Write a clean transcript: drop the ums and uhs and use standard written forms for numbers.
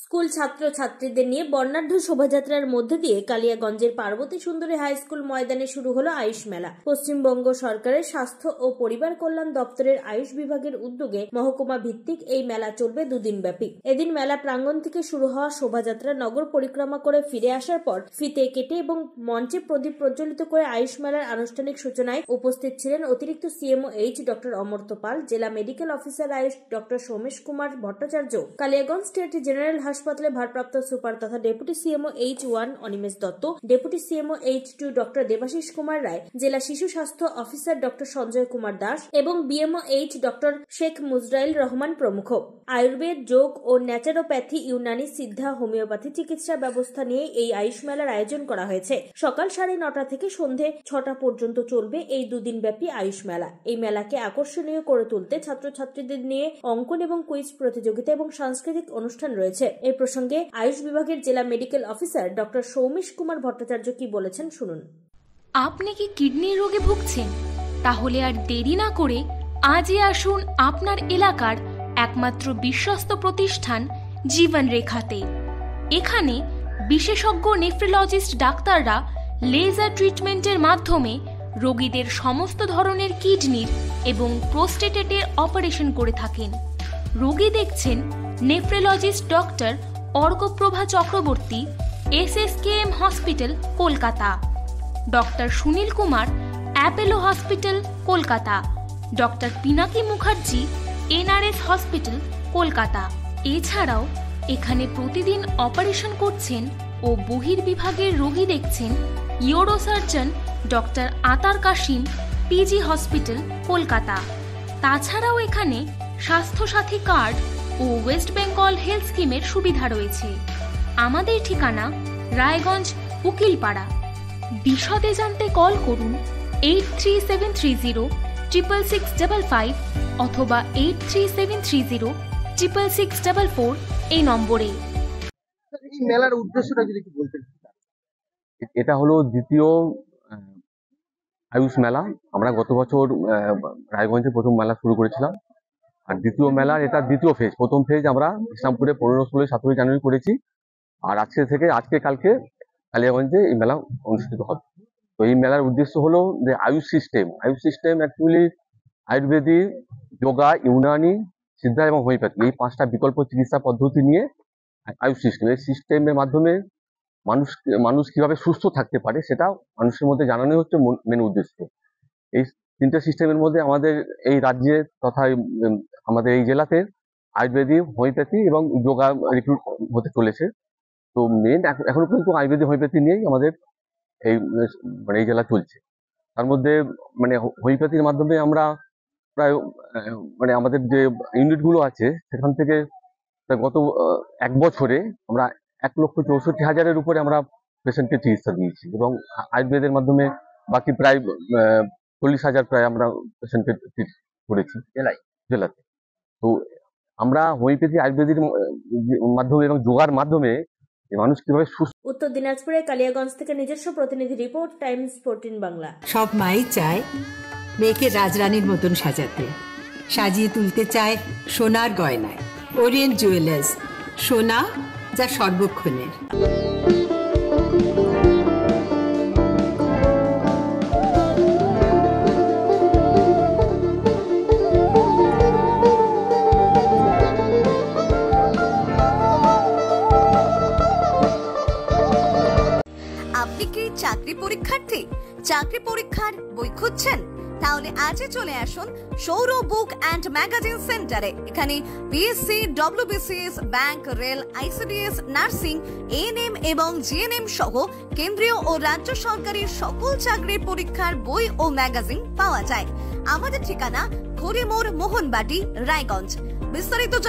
School ছাত্র ছাত্রীদের নিয়ে বর্ণাঢ্য শোভাযাত্রার মধ্যে দিয়ে কালিয়াগঞ্জের পার্বতী সুন্দরী হাই স্কুল ময়দানে শুরু হলো আয়ুষ মেলা। পশ্চিমবঙ্গ সরকারের স্বাস্থ্য ও পরিবার কল্যাণ দপ্তরের আয়ুষ বিভাগের উদ্যোগে মহকুমা ভিত্তিক এই মেলা চলবে দুদিন ব্যাপী। এদিন মেলা প্রাঙ্গণ থেকে শুরু হওয়া শোভাযাত্রা নগর পরিক্রমা করে ফিরে আসার পর ফিতে কেটে এবং মঞ্চে প্রদীপ প্রজ্বলিত করে আয়ুষ মেলার আনুষ্ঠানিক সূচনায় উপস্থিত ছিলেন অতিরিক্ত CMOH ডক্টর অমর্ত্য পাল, জেলা medical officer AYUSH doctor Somesh Kumar Bhattacharya, Kaliaganj state general হাসপাতালে ভারপ্রাপ্ত সুপার তথা deputy CMOH1 Animesh Dutta, deputy CMOH2 doctor Debashish Kumar Roy, জেলা শিশু স্বাস্থ্য অফিসার ডক্টর সঞ্জয় কুমার দাস এবং BMOH ডক্টর শেখ মুজরাইল রহমান প্রমুখ। আয়ুর্বেদ, যোগ ও ন্যাচারোপ্যাথি, ইউনানি, সিদ্ধা, হোমিওপ্যাথি চিকিৎসা ব্যবস্থা নিয়ে এই আয়ুষ মেলার আয়োজন করা হয়েছে। সকাল 9:30 থেকে সন্ধে 6টা পর্যন্ত চলবে এই দুদিন ব্যাপী আয়ুষ মেলা। এই মেলাকে আকর্ষণীয় করে তুলতে ছাত্রছাত্রীদের নিয়ে অঙ্কন এবং কুইজ প্রতিযোগিতা এবং সাংস্কৃতিক অনুষ্ঠান রয়েছে। এই প্রসঙ্গে আয়ুষ বিভাগের জেলা medical officer doctor Soumesh Kumar Bhattacharya কি বলেছেন শুনুন। আপনি কি কিডনির রোগে ভুগছেন? তাহলে আর দেরি না করে আজই আসুন আপনার এলাকার একমাত্র বিশ্বস্ত প্রতিষ্ঠান জীবন রেখাতে। এখানে বিশেষজ্ঞ নেফ্রোলজিস্ট ডাক্তাররা লেজার ট্রিটমেন্টের মাধ্যমে রোগীদের সমস্ত ধরনের কিডনির এবং প্রোস্টেটের অপারেশন করে থাকেন। রোগী দেখছেন nephrologist doctor Arkaprabha Chakraborty, SSKM hospital, Kolkata; doctor Sunil Kumar, Apollo hospital, Kolkata; doctor Pinaki Mukherjee, NRS hospital, Kolkata. এছাড়াও এখানে প্রতিদিন অপারেশন করছেন ও বহির্বিভাগের রোগী দেখছেন ইউরোসার্জন ডক্টর আতার কাশিম, PG হসপিটাল, কলকাতা। তাছাড়াও এখানে স্বাস্থ্যসাথী কার্ড ও ওয়েস্ট বেঙ্গল হেলথ স্কিমের সুবিধা রয়েছে। আমাদের ঠিকানা রায়গঞ্জ, উকিলপাড়া। বিশদে জানতে কল করুন 8373066655 অথবা 8373066644 এই নম্বরে। এই মেলার উদ্দেশ্যটা যদি কি বলতেন? এটা হলো দ্বিতীয় আয়ুষ মেলা। আমরা গত বছর রায়গঞ্জে প্রথম মেলা শুরু করেছিলাম, আর দ্বিতীয় মেলার এটা দ্বিতীয় ফেজ। প্রথম ফেজ আমরা ইসলামপুরে 15, 16, 17 জানুয়ারি করেছি, আর আজকে কালকে কালিয়াগঞ্জে এই মেলা অনুষ্ঠিত হবে। তো এই মেলার উদ্দেশ্য হলো যে আয়ুষ সিস্টেম অ্যাকচুয়ালি আয়ুর্বেদিক, যোগা, ইউনানি, সিদ্ধা এবং হোমিওপ্যাথি, এই 5টা বিকল্প চিকিৎসা পদ্ধতি নিয়ে আয়ুষ সিস্টেম। এই সিস্টেমের মাধ্যমে মানুষ কিভাবে সুস্থ থাকতে পারে সেটা মানুষের মধ্যে জানানো হচ্ছে মেন উদ্দেশ্য। এই 3টে সিস্টেমের মধ্যে আমাদের এই রাজ্যে তথা আমাদের এই জেলাতে আয়ুর্বেদিক, হোমিওপ্যাথি এবং যোগা রিক্রুট হতে চলেছে। তো মেন এখনো পর্যন্ত আয়ুর্বেদিক, হোমিওপ্যাথি নিয়েই আমাদের এই জেলা চলছে। তার মধ্যে হোমিওপ্যাথির মাধ্যমে আমরা প্রায় আমাদের যে ইউনিটগুলো আছে সেখান থেকে গত 1 বছরে আমরা 1,64,000-এর উপরে আমরা পেশেন্টকে চিকিৎসা দিয়েছি, এবং আয়ুর্বেদের মাধ্যমে বাকি প্রায় 40,000 প্রায় আমরা পেশেন্টকে ট্রিট করেছি জেলাতে। তো আমরা হোমিওপ্যাথি, আয়ুর্বেদের মাধ্যমে এবং যোগার মাধ্যমে মানুষ কিভাবে সুস্থ। উত্তর দিনাজপুরে কালিয়াগঞ্জ থেকে নিজস্ব প্রতিনিধি রিপোর্ট, টাইমস 14 বাংলা। সব মাই চায় মেয়েকে রাজরানীর মতন সাজাতে, সাজিয়ে তুলতে চায় সোনার গয়নায়। ওরিয়েন্ট জুয়েলার্স, সোনা যা সর্বক্ষণের। আপনি কি চাকরি পরীক্ষার্থী? চাকরি পরীক্ষার বই খুঁজছেন? তাহলে আজই চলে আসুন সৌর বুক অ্যান্ড ম্যাগাজিন সেন্টারে। এখানে BSc, WBCS, bank, rail, ICDS, nursing, ANM এবং GNM সহ কেন্দ্রীয় ও রাজ্য সরকারি সকল চাকরির পরীক্ষার বই ও ম্যাগাজিন পাওয়া যায়। আমাদের ঠিকানা ঘড়িমোড়, মোহনবাটি, রায়গঞ্জ। বিস্তারিত